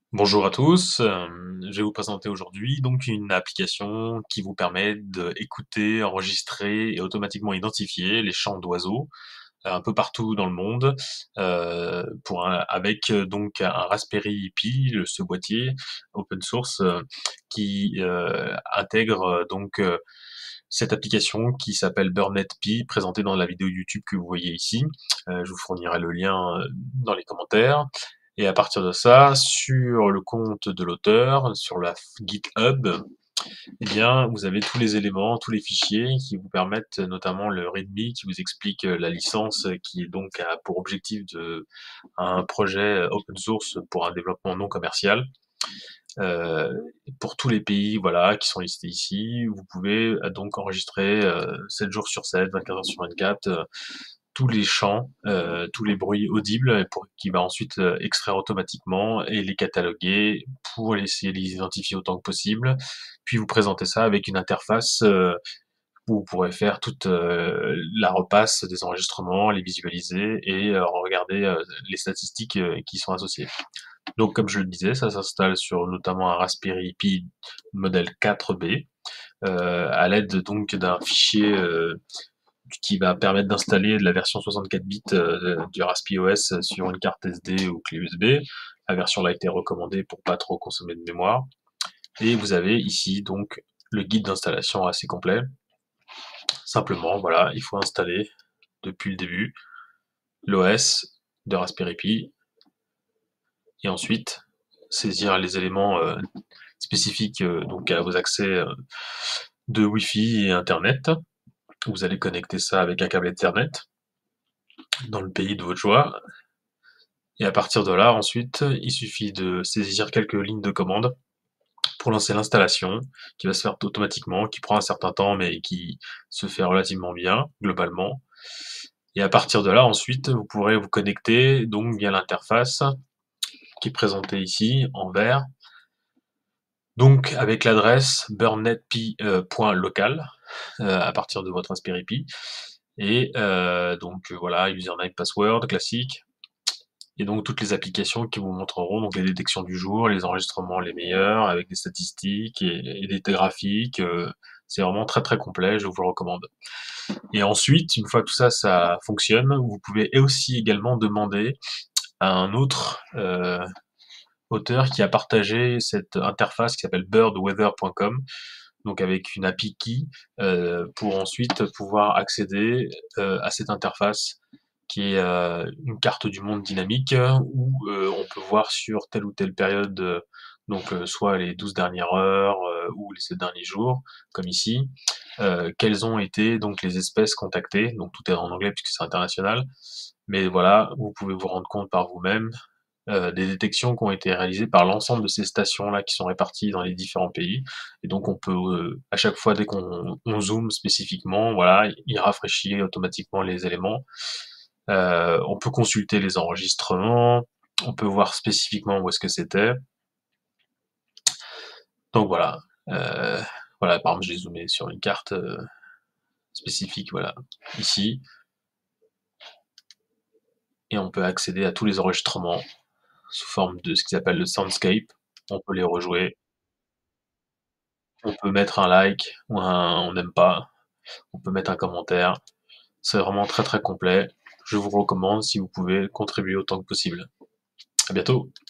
Bonjour à tous, je vais vous présenter aujourd'hui donc une application qui vous permet d'écouter, enregistrer et automatiquement identifier les chants d'oiseaux, un peu partout dans le monde, pour un avec, donc un Raspberry Pi, ce boîtier open source, qui, intègre, cette application qui s'appelle Burnet Pi, présentée dans la vidéo YouTube que vous voyez ici. Je vous fournirai le lien, dans les commentaires. Et à partir de ça, sur le compte de l'auteur, sur la GitHub, eh bien, vous avez tous les éléments, tous les fichiers qui vous permettent, notamment le README qui vous explique la licence qui est donc a pour objectif de un projet open source pour un développement non commercial. Euh, pour tous les pays, voilà, qui sont listés ici, vous pouvez donc enregistrer 7 jours sur 7, 24 heures sur 24, tous les chants, tous les bruits audibles, qui va ensuite extraire automatiquement et les cataloguer pour essayer de les identifier autant que possible, puis vous présenter ça avec une interface où vous pourrez faire toute la repasse des enregistrements, les visualiser et regarder les statistiques qui sont associées. Donc comme je le disais, ça s'installe sur notamment un Raspberry Pi modèle 4B, à l'aide donc d'un fichier qui va permettre d'installer de la version 64 bits du RaspiOS sur une carte SD ou clé USB. La version là a été recommandée pour pas trop consommer de mémoire. Et vous avez ici donc le guide d'installation assez complet. Simplement, voilà, il faut installer depuis le début l'OS de Raspberry Pi et ensuite saisir les éléments spécifiques donc à vos accès de Wi-Fi et Internet. Vous allez connecter ça avec un câble Ethernet dans le pays de votre choix. Et à partir de là, ensuite, il suffit de saisir quelques lignes de commande pour lancer l'installation, qui va se faire automatiquement, qui prend un certain temps, mais qui se fait relativement bien, globalement. Et à partir de là, ensuite, vous pourrez vous connecter donc via l'interface qui est présentée ici en vert, donc avec l'adresse burnetpi.local à partir de votre Raspberry Pi. Et donc voilà, username, password classique. Et donc toutes les applications qui vous montreront donc les détections du jour, les enregistrements les meilleurs, avec des statistiques et des graphiques. C'est vraiment très très complet, je vous le recommande. Et ensuite, une fois que tout ça, ça fonctionne, vous pouvez aussi également demander à un autre auteur qui a partagé cette interface qui s'appelle birdweather.com, donc avec une API key, pour ensuite pouvoir accéder à cette interface qui est une carte du monde dynamique où on peut voir sur telle ou telle période, donc soit les 12 dernières heures ou les 7 derniers jours, comme ici, quelles ont été donc les espèces contactées, donc tout est en anglais puisque c'est international, mais voilà, vous pouvez vous rendre compte par vous-même des détections qui ont été réalisées par l'ensemble de ces stations-là qui sont réparties dans les différents pays. Et donc on peut, à chaque fois, dès qu'on zoome spécifiquement, voilà, il rafraîchit automatiquement les éléments. On peut consulter les enregistrements, on peut voir spécifiquement où est-ce que c'était. Donc voilà. Euh, voilà, par exemple, j'ai zoomé sur une carte spécifique, voilà, ici, et on peut accéder à tous les enregistrements sous forme de ce qu'ils appellent le soundscape. On peut les rejouer, on peut mettre un like ou un on n'aime pas, on peut mettre un commentaire. C'est vraiment très très complet. Je vous recommande si vous pouvez contribuer autant que possible. À bientôt.